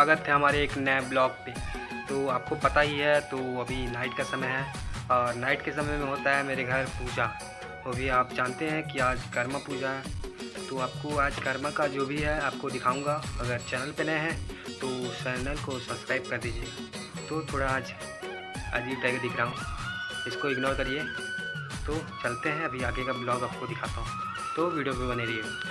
स्वागत है हमारे एक नए ब्लॉग पे। तो आपको पता ही है, तो अभी नाइट का समय है और नाइट के समय में होता है मेरे घर पूजा। वो भी आप जानते हैं कि आज कर्मा पूजा है। तो आपको आज कर्मा का जो भी है आपको दिखाऊंगा। अगर चैनल पे नए हैं तो चैनल को सब्सक्राइब कर दीजिए। तो थोड़ा आज अजीब टाइप दिख रहा हूँ, इसको इग्नोर करिए। तो चलते हैं, अभी आगे का ब्लॉग आपको दिखाता हूँ, तो वीडियो पे बने रहिए।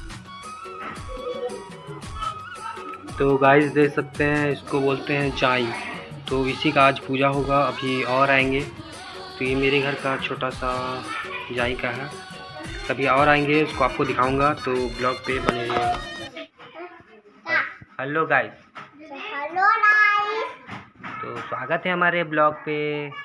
तो गाइस देख सकते हैं, इसको बोलते हैं चाई। तो इसी का आज पूजा होगा, अभी और आएंगे। तो ये मेरे घर का छोटा सा जाई का है, कभी और आएंगे उसको आपको दिखाऊंगा। तो ब्लॉग पे बने रहिए। हेलो गाइस, हेलो गाइस, तो स्वागत है हमारे ब्लॉग पे।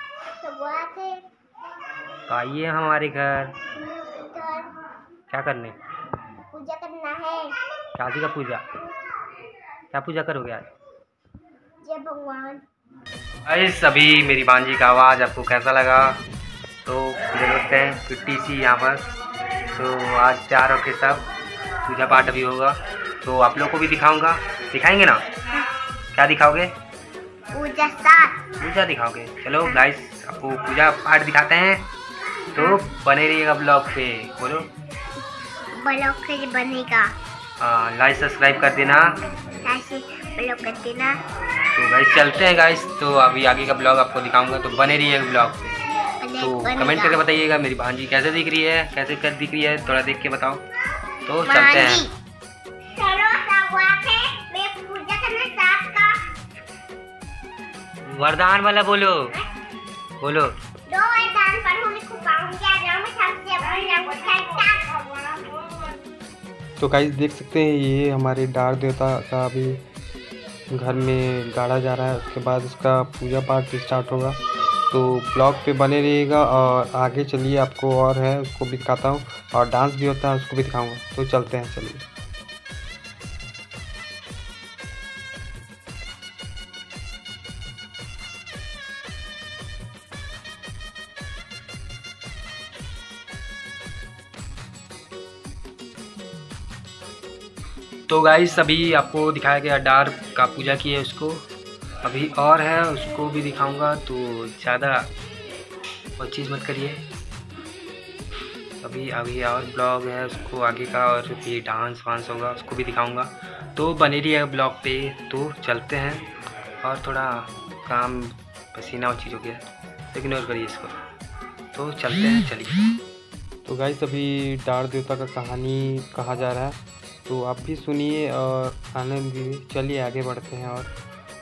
तो आइए हमारे घर। क्या करने? पूजा करना है। शादी का पूजा? क्या पूजा करोगे आज? जय भगवान। गाइस अभी मेरी बांजी का आवाज़ आपको कैसा लगा? तो देख सकते हैं पिट्टी सी यहाँ पर। तो आज तैयार होके सब पूजा पाठ अभी होगा, तो आप लोग को भी दिखाऊंगा। दिखाएंगे ना? क्या दिखाओगे? पूजा दिखाओगे। चलो गाइस, आपको पूजा पाठ दिखाते हैं, तो बने रहिएगा ब्लॉग पे। बोलो ब्लॉग पे बनेगा। लाइक सब्सक्राइब कर देना। ब्लॉग कर देना। तो गाइस चलते हैं गाइस, तो अभी आगे का ब्लॉग आपको दिखाऊंगा, तो बने रहिएगा ब्लॉग पे। तो कमेंट करके बताइएगा मेरी भांजी कैसे दिख रही है, कैसे कर दिख रही है, थोड़ा देख के बताओ। तो चलते हैं। पूजा करना साथ का वरदान वाला बोलो, बोलो। दो वरदान पढ़ूंगी, खूब पाऊंगी आज मैं सबसे अपना तो गाइस देख सकते हैं, ये हमारे डार देवता का अभी घर में गाड़ा जा रहा है। उसके बाद उसका पूजा पाठ स्टार्ट होगा। तो ब्लॉग पे बने रहिएगा और आगे चलिए, आपको और है उसको भी दिखाता हूँ, और डांस भी होता है उसको भी दिखाऊंगा। तो चलते हैं, चलिए। तो गाइस अभी आपको दिखाया गया डार का पूजा की है उसको, अभी और है उसको भी दिखाऊंगा। तो ज़्यादा वो चीज़ मत करिए, अभी अभी और ब्लॉग है उसको आगे का, और भी डांस वांस होगा उसको भी दिखाऊंगा। तो बने रहिए ब्लॉग पे। तो चलते हैं, और थोड़ा काम पसीना और चीज़ हो गया, इग्नोर करिए इसको। तो चलते हैं, चलिए। तो गाइस अभी डार देवता का कहानी कहा जा रहा है, तो आप भी सुनिए और आनंद भी। चलिए आगे बढ़ते हैं। और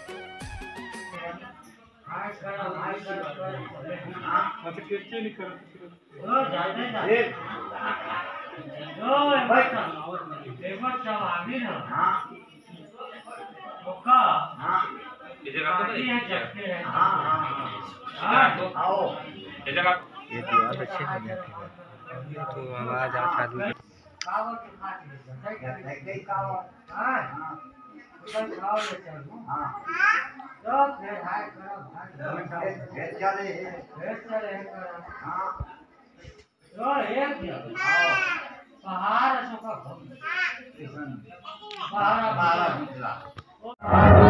तो आवाज़ आता आदमी पहाड़